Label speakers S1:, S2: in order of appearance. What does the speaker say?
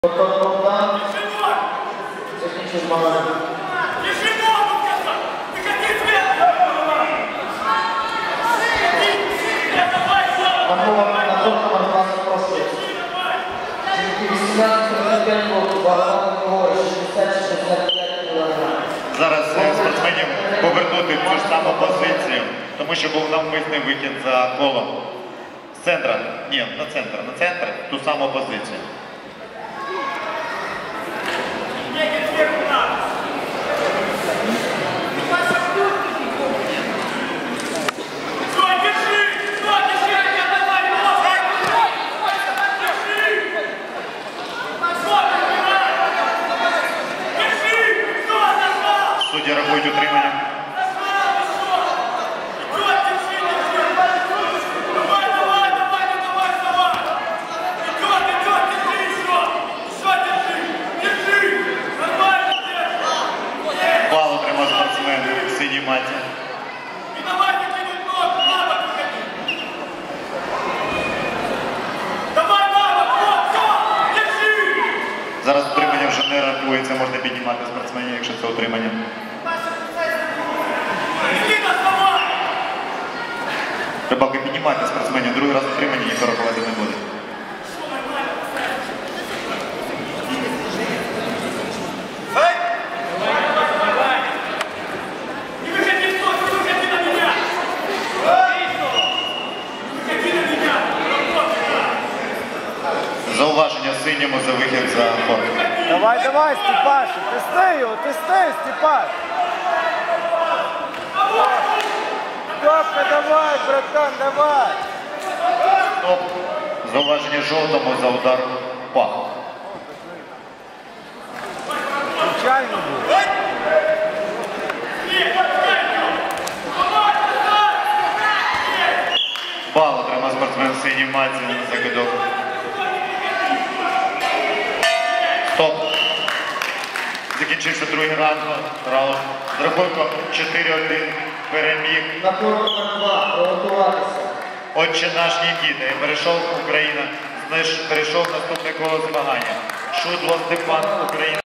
S1: Технічний момент.
S2: Зараз спортсменів повернути в цю ж саму позицію, тому що був навмисний вихід за колом. З центра, ні, на центр, ту саму позицію. Судді рахують утримання. Бал отримав спортсмен в синій маті. Зараз утримання вже не рахується, можна піднімати спортсменів, якщо це утримання. Рибалки, піднімайте спортсменів, другий раз утримання ніхто рахувати не буде. Зауваження синьому за вихід за ход.
S3: Давай, давай, Степаша, тисни його, тисни, Степаш. Топка, давай, братан, давай.
S2: Стоп. Зауваження жовтому за удар в пах.
S3: Звичайно було.
S2: Бал отримав спортсмен в синій маті за кидок. Стоп. Закінчився другий раунд. З рахунком 4-1 переміг.
S1: На коротко 2, приготуватися.
S2: Отче наш Нікіта. І перейшов Україна. Перейшов наступне коло змагання. Шудло Степан, Україна.